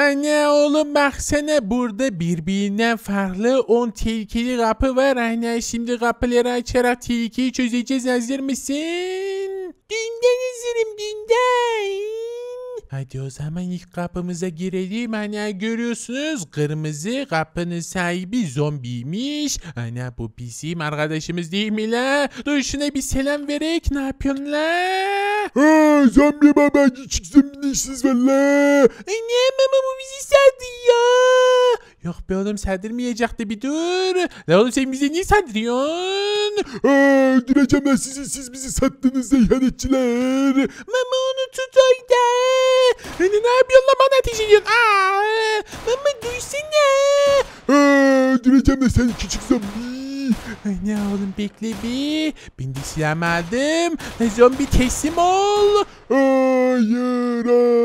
Anne oğlum baksana burada birbirinden farklı 10 tehlikeli kapı var. Anne şimdi kapıları açarak tehlikeyi çözeceğiz. Hazır mısın? Dünden hazırım dünden. Hadi o zaman ilk kapımıza girelim. Ana görüyorsunuz kırmızı kapının sahibi zombiymiş. Ana bu bizim arkadaşımız değil mi la? Dur şuna bir selam verek. Ne yapıyorsun la? Zombi baba küçük zombi işsiz var la. Anne mama bu bizi sardı ya. Yok be oğlum sardırmayacaktı bir dur. La oğlum sen bize niye sardırıyorsun? Öldüreceğim ben sizi, siz bizi sattınız ihanetçiler. Mama onu tut orada. Hani ne yapıyorsun lan bana ateş ediyorsun? Mama duysana. Öldüreceğim ben seni küçük zombi. Ne oğlum bekle bir. Ben de silahımı aldım. Zombi teslim ol. Hayır.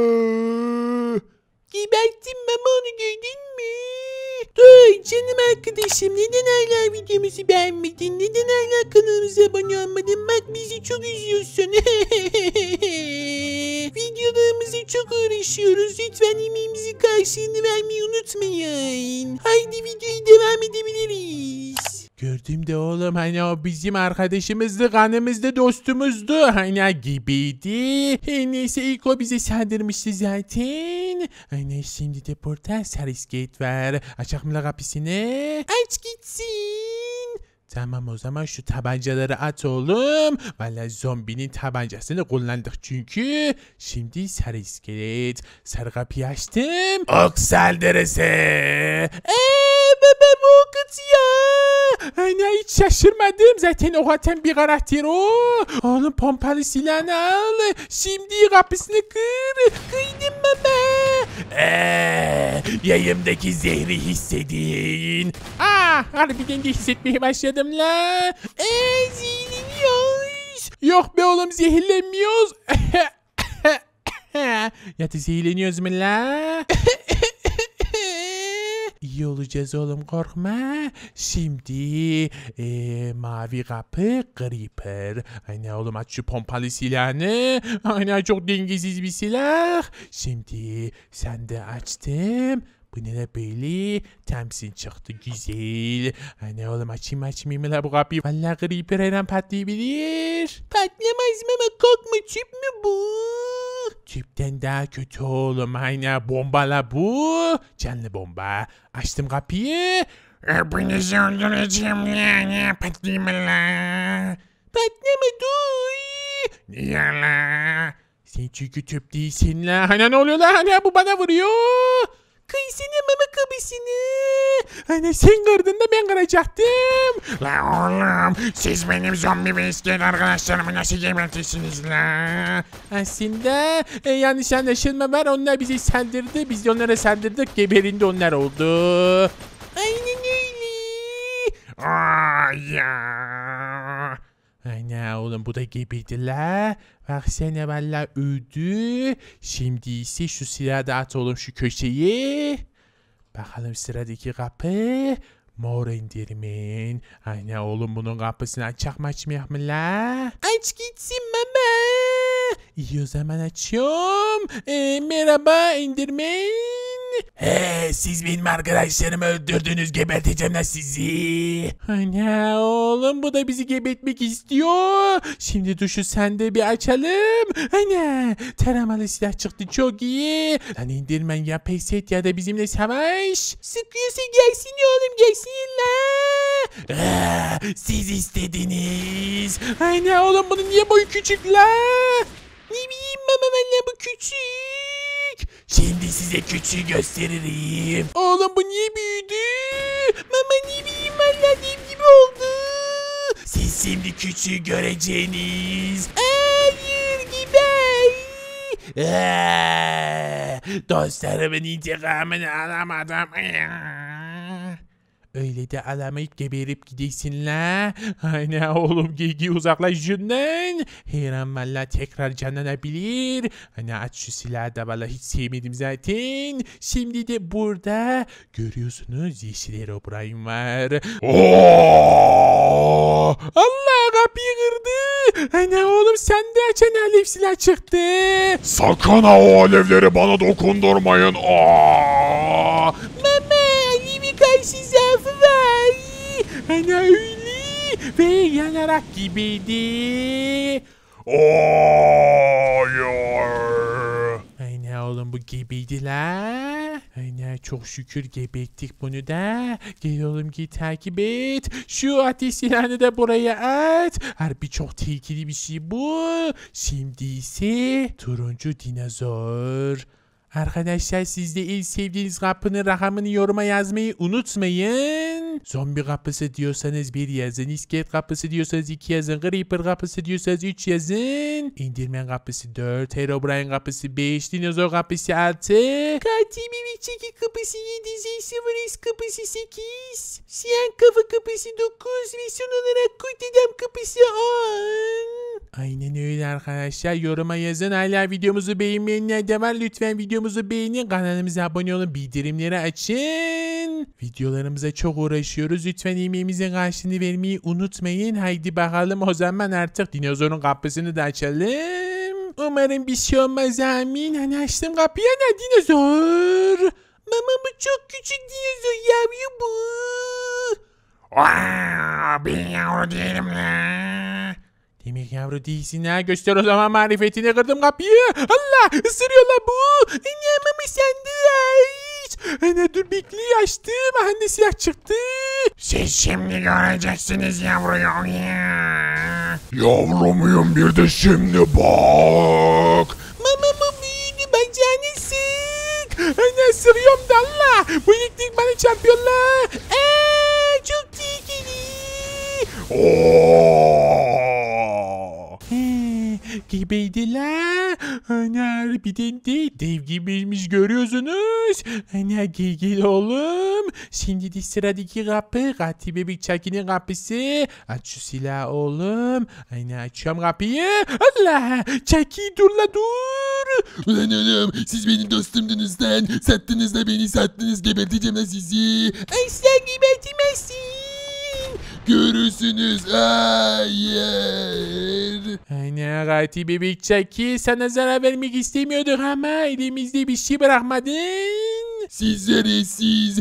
Geberttim mama onu gördün mü? Dur canım arkadaşım neden hala videomuzu beğenmedin? Neden hala kanalımıza abone olmadın? Bak bizi çok üzüyorsun. Videolarımızı çok uğraşıyoruz. Lütfen emeğimizin karşılığını vermeyi unutmayın. Haydi videoyu devam edebiliriz. Gördüm de oğlum hani o bizim arkadaşımızdı, kanımızdı, dostumuzdu. Hani gibiydi. Neyse ilk o bize saldırmıştı zaten. Hani şimdi de burada Sarisgate var. Açak mı la kapısını? Aç gitsin. Tamam o zaman şu tabancaları at oğlum. Vallahi zombinin tabancasını kullandık çünkü. Şimdi sarı iskelet. Sarı kapıyı açtım. Ok saldırısı. Baba bu ok atıyor. Hani hiç şaşırmadım. Zaten ok atan bir karakter o. Oğlum pompalı silahını al. Şimdi kapısını kır. Kıydım baba. Yayımdaki zehri hissedin. Harbiden de hissetmeye başladım la. Zehirleniyoruz. Yok be oğlum zehirlenmiyoruz. Ya da zehirleniyoruz mu la? İyi olacağız oğlum korkma. Şimdi mavi kapı Creeper. Aynen oğlum aç şu pompalı silahını. Aynen çok dengesiz bir silah. Şimdi sen de açtım. Bu ne de böyle? Temsin çıktı güzel. Hani oğlum açmayayım la bu kapıyı. Vallahi Creeper her an patlayabilir. Patlamaz mı ama korkma tüp mü bu? Tüpten daha kötü oğlum. Aynen bombala bu. Canlı bomba. Açtım kapıyı. Hepinizi öldüreceğim yani. Patlayayım la. Patlama dur. Niye la? Sen çünkü tüp değilsin la. Hani ne oluyor la? Hani bu bana vuruyor. Kıysana mama kapısını. Hani sen kırdın da ben kıracaktım. La oğlum siz benim zombi ve iskelet arkadaşlarımı nasıl gebertirsiniz la? Aslında yanlış anlaşılma var. Onlar bize saldırdı. Biz de onlara saldırdık. Geberinde onlar oldu. Aynen öyle. Ya. Aynen oğlum bu da geberdi la. Bak sen valla öldü. Şimdi ise şu silahı da at oğlum şu köşeye. Bakalım sıradaki kapı. Mor indirmin. Aynen oğlum bunun kapısını açacak mı açmayak mı la? Aç gitsin mama. İyi o zaman açıyorum. Merhaba indirmin. Siz benim arkadaşlarımı öldürdünüz, geberteceğim lan sizi. Ana oğlum bu da bizi gebertmek istiyor. Şimdi duşu sende bir açalım. Ana taramalı silah çıktı çok iyi. Lan indirmen ya pes et ya da bizimle savaş. Sıkıyorsa gelsin oğlum gelsin la. Siz istediniz. Ana oğlum bunun niye boyu küçük la? Ne bileyim mama valla bu küçük. Şimdi size küçüğü gösteririm. Oğlum bu niye büyüdü? Mama ne bileyim valla dev gibi oldu. Siz şimdi küçüğü göreceğiniz. Hayır geber. Dostlarımın intikamını alamadım. Öyle de alamayıp geberip gidesin la. Aynen oğlum Gigi uzaklaş şundan. Her an valla tekrar canlanabilir. Hani aç şu silahı da valla hiç sevmedim zaten. Şimdi de burada görüyorsunuz yeşil Herobrine var. Allah kapıyı kırdı. Aynen oğlum sen de açan alev silah çıktı. Sakın ha o alevleri bana dokundurmayın. Mama Ali karşı zaafı var. Ana öyle. Ve yanarak gibiydi. Hayır. Aynen oğlum bu gibiydi la. Aynen çok şükür gebettik bunu da. Gel oğlum git takip et. Şu ateş silahını da buraya at. Harbi çok tehlikeli bir şey bu. Şimdi ise turuncu dinozor. Arkadaşlar siz de en sevdiğiniz kapının rakamını yoruma yazmayı unutmayın. Zombi kapısı diyorsanız 1 yazın. İskelet kapısı diyorsanız 2 yazın. Creeper kapısı diyorsanız 3 yazın. İndirmen kapısı 4. Herobrine kapısı 5. Dinozor kapısı 6. Katil bebek çeki kapısı 7. Zeysivaris kapısı 8. Siyan kafa kapısı 9. Ve son olarak kurt adam kapısı 10. Aynen öyle arkadaşlar. Yoruma yazın. Hala videomuzu beğenmeyenler de var. Lütfen videomuzu beğenin. Kanalımıza abone olun. Bildirimleri açın. Videolarımıza çok uğraşıyoruz. Lütfen emeğimizin karşılığını vermeyi unutmayın. Haydi bakalım o zaman artık dinozorun kapısını da açalım. Umarım bir şey olmaz amin. Hani açtım kapıyı ana dinozor. Mama bu çok küçük dinozor yavru bu. Ben yavru değilim la. Demek yavru değilsin ha. Göster o zaman marifetini. Kırdım kapıyı. Allah ısırıyorlar bu. Anne mama sen de aç. Anne dur bekle açtım. Anne silah çıktı. Siz şimdi göreceksiniz yavruyu. Yavru muyum bir de şimdi bak. Mama bu büyüdü bacağını sık. Anne ısırıyorum da Allah. Bu ilk bana çarpıyorlar. Çok tehlikeli. Gibiydi la. Ana harbiden de dev gibiymiş görüyorsunuz. Ana gel oğlum. Şimdi de sıradaki kapı. Katil bebek Chucky'nin kapısı. Aç şu silahı oğlum. Ana açıyorum kapıyı. Allah. Chucky dur la dur. Ulan oğlum siz benim dostumdunuz lan. Sattınız da beni sattınız geberteceğim lan sizi. Asla gebertemezsin. Görürsünüz. Hayır. Aynen katil bebek Chucky sana zarar vermek istemiyorduk ama elimizde bir şey bırakmadın. Sizlere siz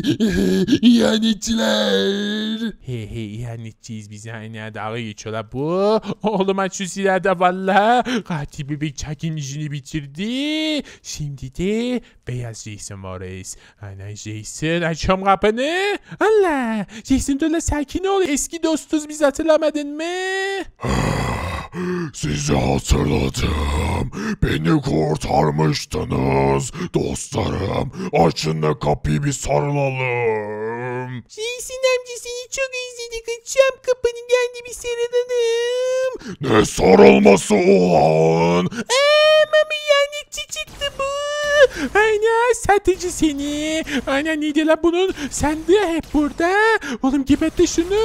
ihanetçiler. He ihanetçiyiz biz aynen dalga geçiyorlar bu. Oğlum aç şu silahı da valla. Katil bebek Chucky'nin işini bitirdi. Şimdi de beyaz Jason Morris. Aynen Jason açıyorum kapını. Allah Jason dur la sakin ol. Eski dostuz biz hatırlamadın mı? Sizi hatırladım. Beni kurtarmıştınız. Dostlarım açın da kapıyı bir sarılalım. Jason amca seni çok özledik. Açacağım kapını geldi bir sarılalım. Ne sarılması ulan? Mami ihanetçi çıktı bu. Aynen satıcı seni. Aynen neydi la bunun? Sen de hep burada. Oğlum gebertti şunu.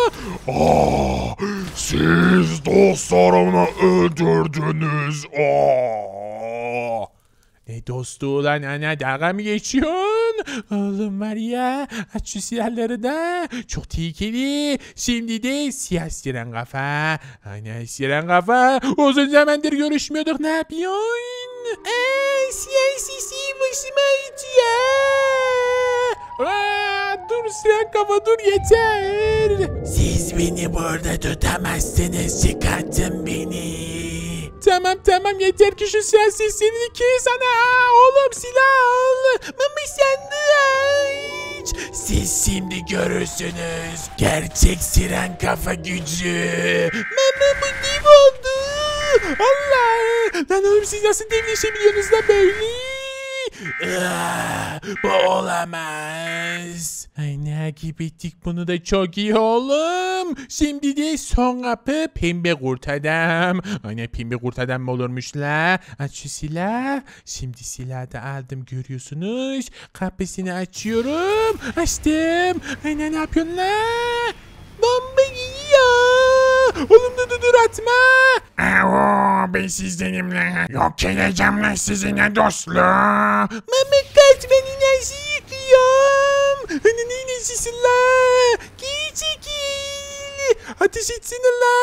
Siz dostlarımı öldürdünüz. Ne dostu ulan ana dalga mı geçiyorsun? Oğlum var ya aç şu silahları da çok tehlikeli. Şimdi de siyah siren kafa. Aynen siren kafa. Uzun zamandır görüşmüyorduk ne yapıyorsun? Siyah sisi başıma dur siren kafa dur yeter. Siz beni burada tutamazsınız çıkartın beni. Tamam yeter ki şu silah sesini kes ana. Oğlum silah al. Mama sen de aç. Siz şimdi görürsünüz. Gerçek siren kafa gücü. Mama bu dev oldu. Allah. Lan oğlum siz nasıl devleşebiliyorsunuz da böyle? Bu olamaz. Ay ne gibiydik bunu da çok iyi oğlum. Şimdi de son kapı pembe kurt adam. Aynen pembe kurt adam mı olurmuş la? Aç şu silah. Şimdi silahı da aldım görüyorsunuz. Kapısını açıyorum. Açtım. Aynen ne yapıyorsun la? Bomba geliyor. Oğlum dur atma. Ben sizdenim lan. Yok edeceğim lan sizinle dostluğum. Mehmet kaç ben enerji yıkıyorum. Hani ne enerjisi la? Geri çekil. Ateş etsene la.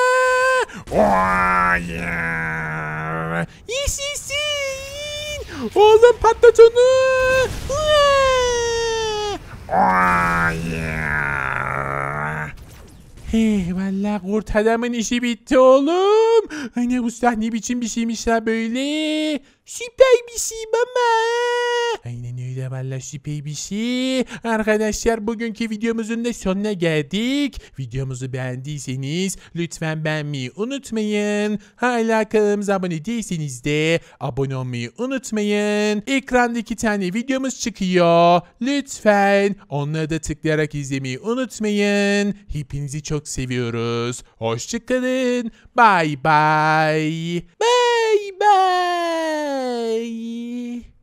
Hayır. Yaşasın. Oğlum patlat onu. Vallahi kurt adamın işi bitti oğlum. Ana bu silah ne biçim bir şeymiş la böyle. Süper bir şey baba. Aynen öyle vallahi süper bir şey. Arkadaşlar bugünkü videomuzun da sonuna geldik. Videomuzu beğendiyseniz lütfen beğenmeyi unutmayın. Hala kanalımıza abone değilseniz de abone olmayı unutmayın. Ekranda 2 tane videomuz çıkıyor. Lütfen onları da tıklayarak izlemeyi unutmayın. Hepinizi çok seviyoruz. Hoşçakalın. Bye bye. Bye bye.